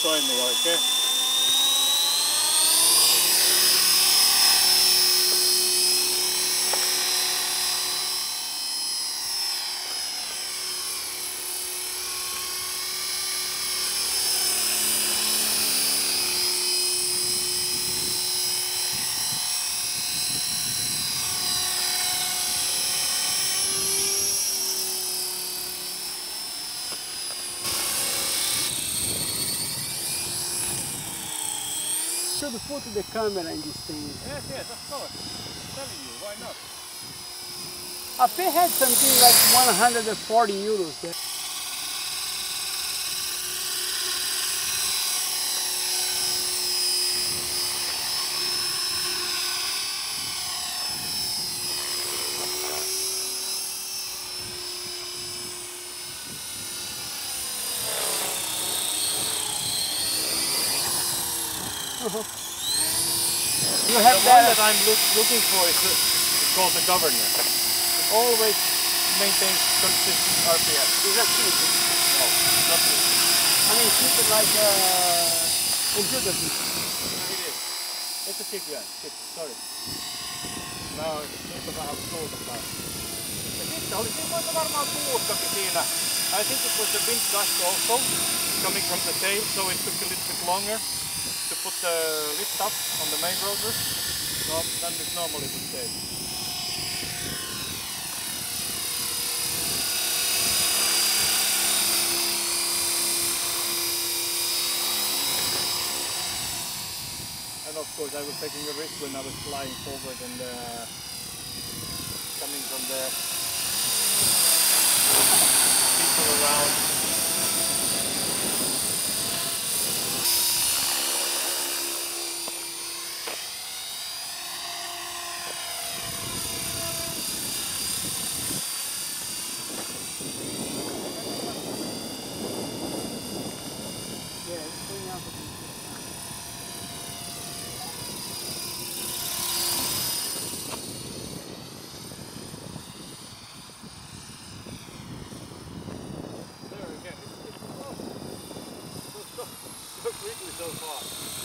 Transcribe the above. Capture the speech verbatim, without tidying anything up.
toimii oikein. Should put the camera in this thing. Yes, yes, of course. I'm telling you, why not? I think had something like one hundred forty euros there. Uh-huh. You have the that. one that I'm look, looking for is, the, is called the governor. It always maintains consistent R P M. Is that cheap? No, not cheap. I mean, keep it like uh, computer cheap. It is. It's a cheap, yeah. Cheap. Sorry. Now nyt on vähän tuulta taas. Ja sitten oli siinä varmaan tuuttakin siinä. I think it was the wind gust also coming from the tail, so it took a little bit longer to put the lift up on the main rotor no, than it normally would take. And of course I was taking a risk when I was flying forward and uh, coming from the people around. So quickly so far.